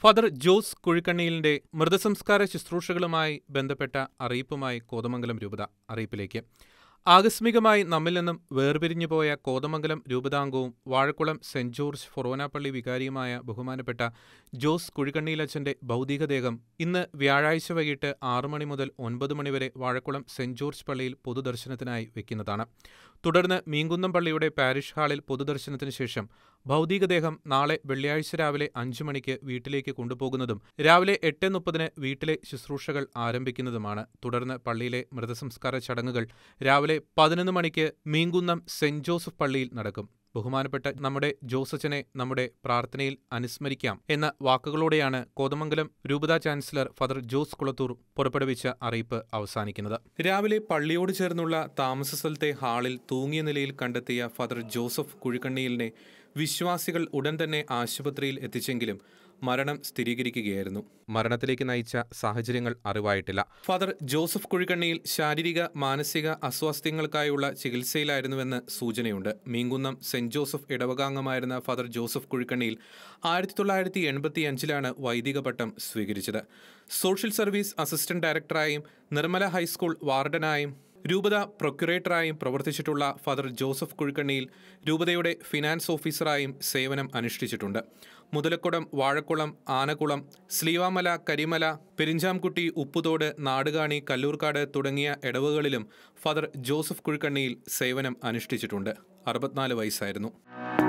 Father Jose കുഴിക്കണ്ണിയിലിന്റെ മൃതസംസ്കാര ശുശ്രൂഷകളുമായി ബന്ധപ്പെട്ട അറിയിപ്പുമായി കോതമംഗലം രൂപത. അറിയിപ്പിലേക്ക്. ആകസ്മികമായി നമ്മിൽ നിന്നും വേർപിരിഞ്ഞുപോയ കോതമംഗലം രൂപതാംഗവും വാഴക്കുളം സെന്റ് ജോർജ് ഫൊറോന പള്ളി വികാരിയുമായ ബഹുമാനപ്പെട്ട ജോസ് കുഴിക്കണ്ണിയിലച്ചന്റെ ഭൗതികദേഹം ഇന്ന് വ്യാഴാഴ്ച വൈകിട്ട് 6 മണി മുതൽ 9 മണിവരെ വാഴക്കുളം സെന്റ് ജോർജ് പള്ളിയിൽ പൊതുദർശനത്തിനായി വയ്ക്കുന്നതാണ്. തുടർന്ന് മീങ്കുന്നം പള്ളിയുടെ പാരിഷ് ഹാളിൽ പൊതുദർശനത്തിന് ശേഷം ഭൗതികദേഹം നാളെ വെള്ളിയാഴ്ച രാവിലെ 5 മണിക്ക് വീട്ടിലേക്ക് കൊണ്ടുപോകുന്നതും രാവിലെ 8:30 വീട്ടിലെ ശുശ്രൂഷകൾ ആരംഭിക്കുന്നതുമാണ്. തുടർന്ന് പള്ളിയിലെ മൃതസംസ്കാര ചടങ്ങുകൾ രാവിലെ 11 മണിക്ക് മീങ്കുന്നം സെന്റ് ജോസഫ് പള്ളിയിൽ നടക്കും. ബഹുമാനപ്പെട്ട നമ്മുടെ ജോസച്ചനെ നമ്മുടെ പ്രാർത്ഥനയിൽ അനുസ്മരിക്കാം എന്ന വാക്കുകളോടെയാണ് കോതമംഗലം രൂപതാ ചാൻസലർ ഫാദർ ജോസ് കുളത്തൂർ പുറപ്പെടുവിച്ച അറിയിപ്പ് അവസാനിക്കുന്നത്. രാവിലെ പള്ളിയോട് ചേർന്നുള്ള താമസ സ്ഥലത്തെ ഹാളിൽ തൂങ്ങിയ നിലയിൽ കണ്ടെത്തിയ ഫാദർ ജോസഫ് കുഴിക്കണ്ണിയിലിനെ വിശ്വാസികൾ ഉടൻ തന്നെ ആശുപത്രിയിൽ എത്തിച്ചെങ്കിലും മരണം സ്ഥിരീകരിക്കുകയായിരുന്നു. മരണത്തിലേക്ക് നയിച്ച സാഹചര്യങ്ങൾ അറിവായിട്ടില്ല. ഫാദർ ജോസഫ് കുഴിക്കണ്ണിയിൽ ശാരീരിക മാനസിക അസ്വാസ്ഥ്യങ്ങൾക്കായുള്ള ചികിത്സയിലായിരുന്നുവെന്ന് സൂചനയുണ്ട്. മീങ്കുന്നം സെന്റ് ജോസഫ് ഇടവകാംഗമായിരുന്ന ഫാദർ ജോസഫ് കുഴിക്കണ്ണിയിൽ 1985 വൈദിക പട്ടം സ്വീകരിച്ചത്. സോഷ്യൽ സർവീസ് അസിസ്റ്റന്റ് ഡയറക്ടറായും നിർമ്മല ഹൈസ്കൂൾ വാർഡനായും രൂപത പ്രൊക്യുറേറ്ററായും പ്രവർത്തിച്ചിട്ടുള്ള ഫാദർ ജോസഫ് കുഴിക്കണ്ണിയിൽ രൂപതയുടെ ഫിനാൻസ് ഓഫീസറായും സേവനം അനുഷ്ഠിച്ചിട്ടുണ്ട്. മുതലക്കുടം, വാഴക്കുളം, ആനക്കുളം, സ്ലീവാമല, കരിമല, പെരിഞ്ചാംകുട്ടി, ഉപ്പുതോട്, നാടുകാണി, കല്ലൂർക്കാട് തുടങ്ങിയ ഇടവകളിലും ഫാദർ ജോസഫ് കുഴിക്കണ്ണിയിൽ സേവനം അനുഷ്ഠിച്ചിട്ടുണ്ട്. 64 വയസ്സായിരുന്നു.